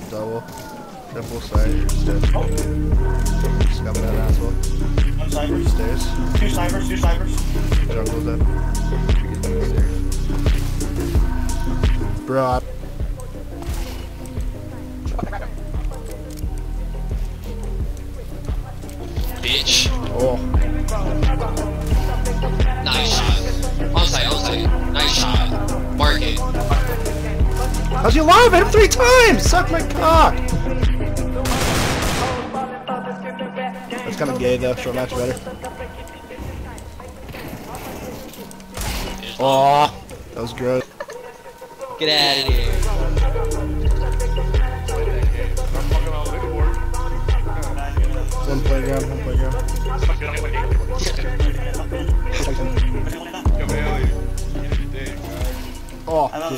double. Full side, you're just dead. Scum that asshole. One snipers. Stairs. Two snipers, two snipers. Jungle's dead. Bro. Bitch. Oh. Nice shot. On site. Nice shot. Mark it. How's you alive? I hit him 3 times! Suck my cock! That's kind of gay though. Short match better. Oh, that was gross. Get out of here. One playground, one playground. Oh,